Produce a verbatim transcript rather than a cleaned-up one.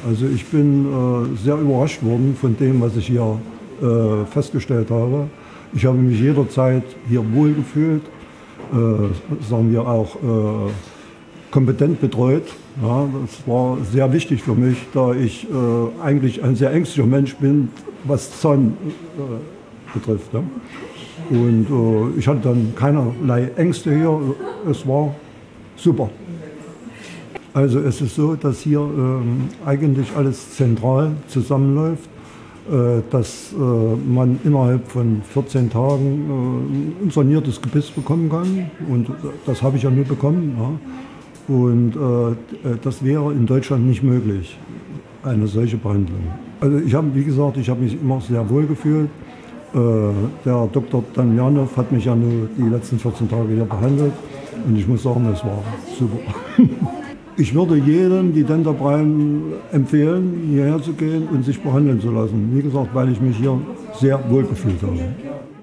Also ich bin äh, sehr überrascht worden von dem, was ich hier äh, festgestellt habe. Ich habe mich jederzeit hier wohlgefühlt, äh, sagen wir auch äh, kompetent betreut. Ja, das war sehr wichtig für mich, da ich äh, eigentlich ein sehr ängstlicher Mensch bin, was Zahn äh, betrifft. Ja. Und äh, ich hatte dann keinerlei Ängste hier. Es war super. Also es ist so, dass hier äh, eigentlich alles zentral zusammenläuft, äh, dass äh, man innerhalb von vierzehn Tagen äh, ein saniertes Gebiss bekommen kann. Und das habe ich ja nur bekommen. Ja. Und äh, das wäre in Deutschland nicht möglich, eine solche Behandlung. Also ich habe, wie gesagt, ich habe mich immer sehr wohl gefühlt. Äh, der Doktor Damjanov hat mich ja nur die letzten vierzehn Tage hier behandelt. Und ich muss sagen, es war super. Ich würde jedem die Dentaprime empfehlen, hierher zu gehen und sich behandeln zu lassen. Wie gesagt, weil ich mich hier sehr wohl gefühlt habe.